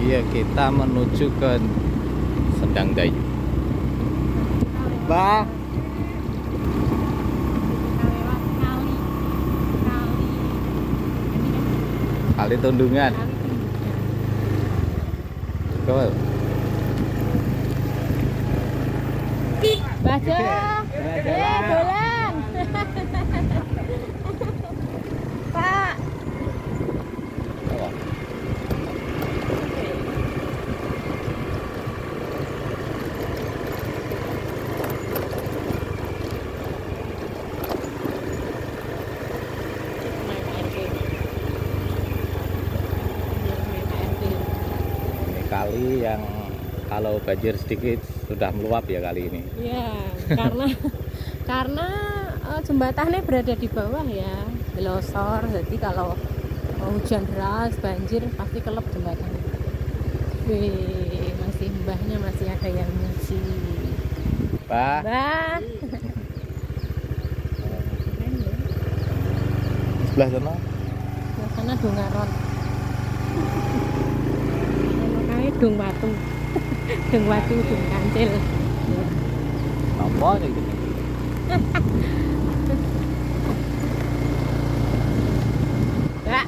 Ya, kita menuju ke Sendang Dayu. Bah, kali Tundungan. Go. Baca. Dolan. Pak. Ini kali yang kalau banjir sedikit sudah meluap ya kali ini. Ya, karena jembatannya berada di bawah ya, losor. Jadi kalau hujan deras, banjir pasti kelep jembatannya. Wih, masih mbahnya masih ada yang muji. Bah, Mbah. sebelah sana. Sebelah sana Dongaron. Ono kae dong watu. Dong watu, dong kancil. Apa nih gitu? Mbak.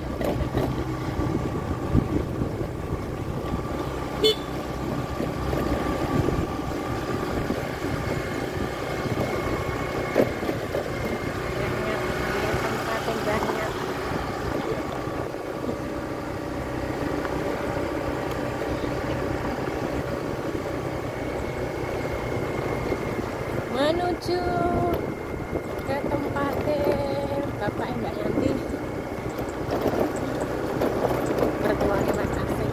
Menuju ke tempatnya Bapak Mbak Yanti, mertuanya Mas Asik.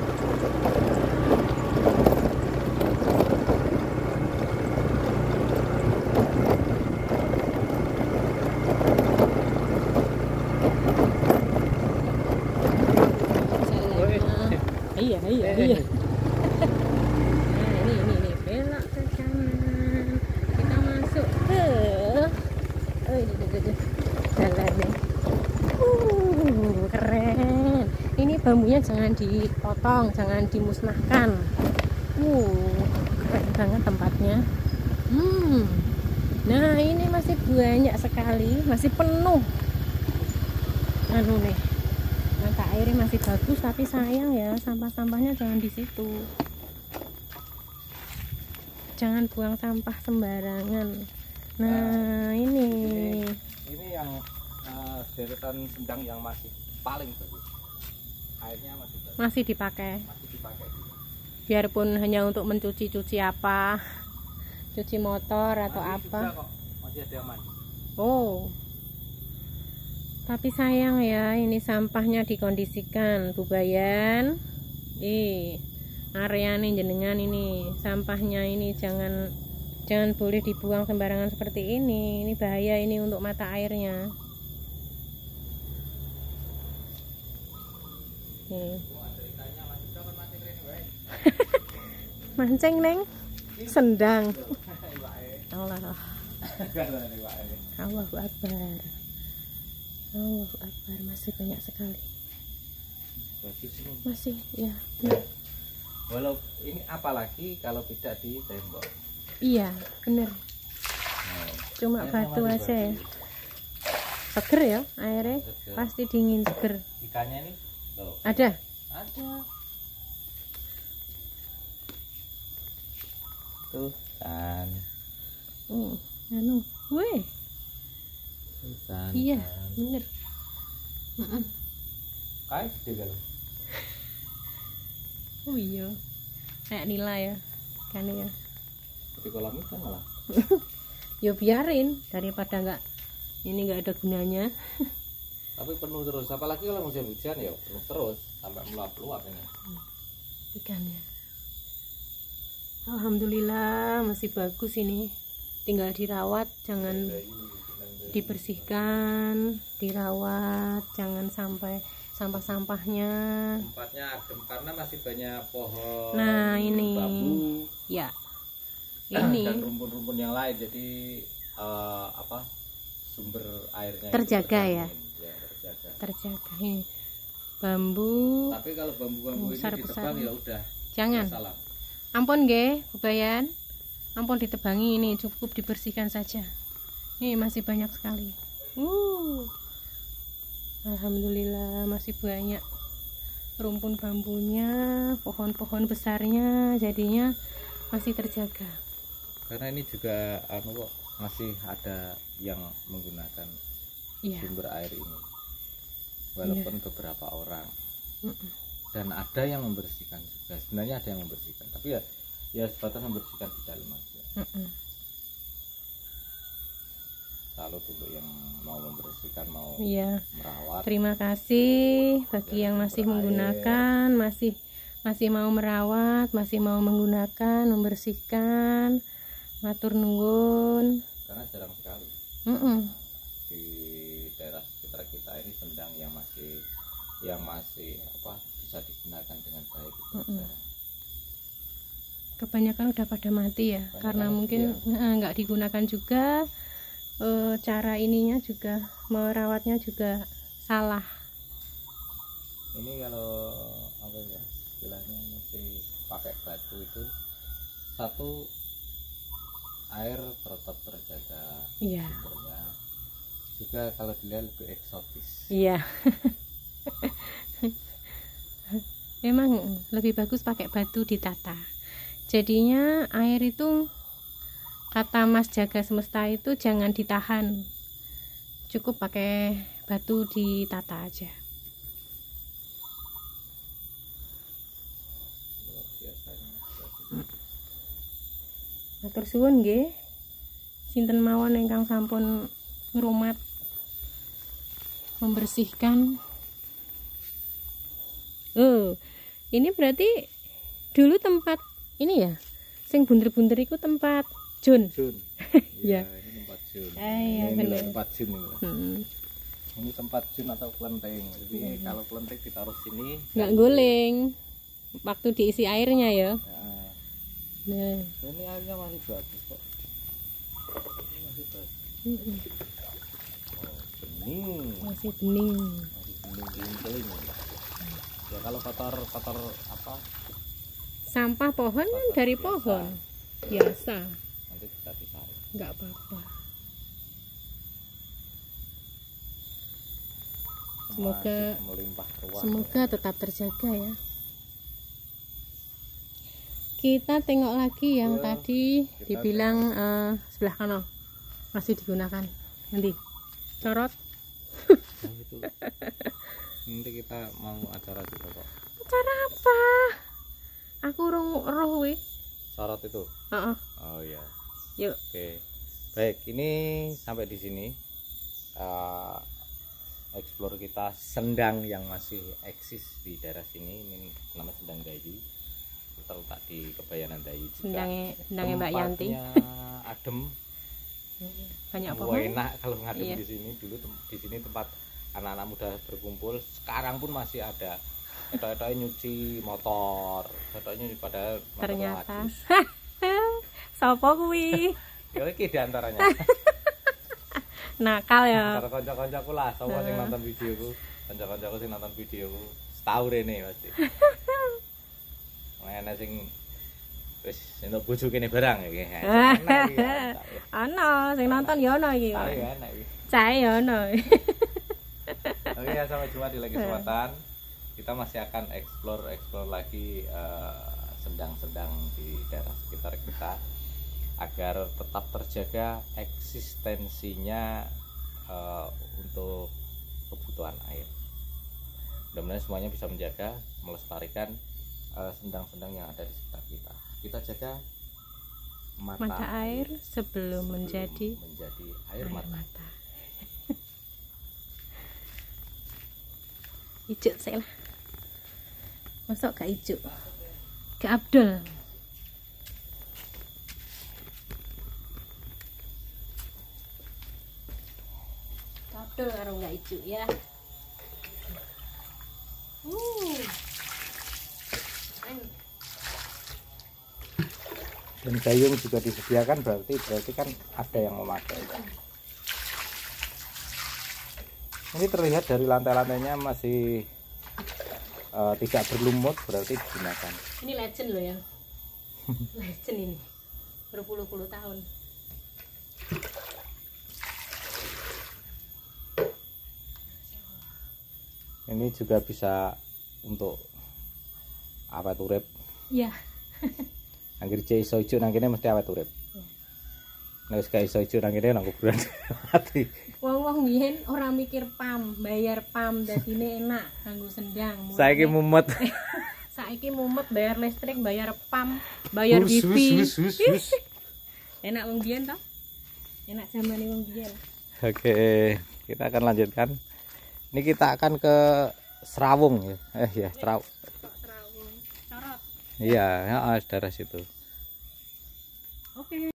Iya. Nah, ini belok ke kanan. Kita masuk ke ini jalannya. Keren. Ini bambunya jangan dipotong, jangan dimusnahkan. Keren banget tempatnya. Nah, ini masih banyak sekali, masih penuh. Anu nih. Mata airnya masih bagus, tapi sayang ya, sampah-sampahnya jangan di situ. Jangan buang sampah sembarangan. Nah, ini yang deretan Sendang yang masih paling bagus. Airnya masih bagus. masih dipakai. Masih dipakai. Biarpun hanya untuk mencuci-cuci apa, cuci motor atau Masih apa. juga kok, masih ada yang mandi. Oh. Tapi sayang ya, ini sampahnya dikondisikan, Bu Bayan. Area nih jenengan ini, sampahnya ini jangan boleh dibuang sembarangan seperti ini. Ini bahaya ini untuk mata airnya. Mancing neng, Sendang. Allah Akbar. Allahu Akbar, masih banyak sekali. Masih ya. Walau ini apalagi kalau tidak di tembok. Iya, bener. Cuma batu aja ya. Seger ya airnya, pasti dingin seger. Ikannya nih, loh. Ada? Ada. Tuh kan. Anu, weh. Kan. Iya, bener. Kayak gede kan. Oh iya. Kayak nila ya. Kan ya. Di kolam ikan malah. Ya biarin daripada ini nggak ada gunanya. Tapi penuh terus, apalagi kalau musim hujan ya penuh terus sampai meluap-luap ini. Ikannya. Alhamdulillah masih bagus ini. Tinggal dirawat, jangan dibersihkan, dirawat, jangan sampai sampah-sampahnya. Tempatnya adem karena masih banyak pohon. Nah, ini. Bambu. Ya. Ini Dan rumpun-rumpun yang lain, jadi sumber airnya terjaga ya. Terjaga. Terjaga ini. bambu. Tapi kalau bambu-bambu ini Besar-besar. ditebang ya udah. Jangan. Salah. Ampun nggih, Bebayan. Ampun ditebangi, ini cukup dibersihkan saja. Ini masih banyak sekali. Alhamdulillah masih banyak rumpun bambunya, pohon-pohon besarnya, jadinya masih terjaga. Karena ini juga kok masih ada yang menggunakan Iya. sumber air ini. Walaupun beberapa orang. Dan ada yang membersihkan juga. Sebenarnya ada yang membersihkan, tapi ya sebatas membersihkan di dalam aja. Salut untuk yang mau membersihkan, mau Iya. merawat. Terima kasih bagi yang masih Berair. menggunakan, masih mau merawat, masih mau menggunakan, membersihkan. Matur nuwun. Karena jarang sekali di daerah sekitar kita ini sendang yang masih bisa digunakan dengan baik. Kebanyakan udah pada mati ya, karena mungkin nggak digunakan juga. Cara ininya juga merawatnya juga salah. Ini kalau istilahnya masih pakai batu itu satu, air tetap terjaga sumbernya. Juga kalau dilihat lebih eksotis. Iya. Memang lebih bagus pakai batu ditata. Jadinya air itu, kata Mas Jaga Semesta itu, jangan ditahan, cukup pakai batu ditata aja. Matur suwun nggih. Sinten mawon ingkang sampun ngrumat membersihkan. Ini berarti dulu tempat ini ya, sing bunder-bunder itu tempat Jun. Iya, ini tempat Jun. Iya, ini benar. tempat Jun ini. Ini tempat Jun atau kelenteng. Jadi kalau kelenteng ditaruh sini Nggak guling waktu diisi airnya ya. Nah, ini airnya masih bagus kok. Ini masih bagus. Bening. masih bening. Masih bening. Ya kalau kotor Sampah pohon kan dari pohon biasa, nanti bisa disaring. nggak apa-apa. Semoga tetap terjaga ya. Kita tengok lagi yang tadi dibilang sebelah kanan masih digunakan. Nanti corot. Nah, itu. Nanti kita mau acara juga kok. Acara apa? Aku roh weh. Sorot itu. Oh iya. Yuk. Oke. Baik, ini sampai di sini. Explore kita sendang yang masih eksis di daerah sini. Ini nama Sendang Dayu. Terletak di Kebayanan Dayu juga. Sendangnya Mbak Yanti. Tempatnya adem. Banyak pohon. Enak kalau ngadem di sini. Dulu di sini tempat anak-anak muda berkumpul. Sekarang pun masih ada. Etok-etoknya nyuci motor. Etok-etoknya pada ternyata. Sopo kuwi? Ya iki di antaranya. Nakal ya. Antara kanca-kancaku lah, sapa sing nonton videoku, kanca-kancaku sing nonton videoku, setahun rene pasti. Ana sing wis entuk bojo kene barang iki. Ana sing nonton ya ana iki. Enak iki. Cae ya ana. Oke ya, sampai jumpa di lain kesempatan. Kita masih akan explore lagi sendang-sendang di daerah sekitar kita agar tetap terjaga eksistensinya untuk kebutuhan air. Mudah-mudahan semuanya bisa menjaga, melestarikan sendang-sendang yang ada di sekitar kita. Kita jaga mata air sebelum menjadi air mata. Ijuk saya lah. Masuk gak ijuk? Gak Abdul. Abdul karo gak ijuk ya. Dan gayung juga disediakan, berarti kan ada yang memakai. Ini terlihat dari lantai-lantainya masih tidak berlumut berarti digunakan. Ini legend loh ya. Legend ini. Berpuluh-puluh tahun. Ini juga bisa untuk awet urip. Iya. Anggere cek iso ijo nang kene mesti awet urip. Nek wis gak iso ijo nang kene nang kuburan mati. Wong-wong biyen ora mikir pam, bayar pam dadine enak kanggo sendang. Saiki mumet. Saiki mumet bayar listrik, bayar pam, bayar wifi. Enak wong biyen toh? Enak zamane wong biyen. Oke, kita akan lanjutkan. Ini kita akan ke Serawung ya. Ya, Serawung. Corot. Iya, daerah situ.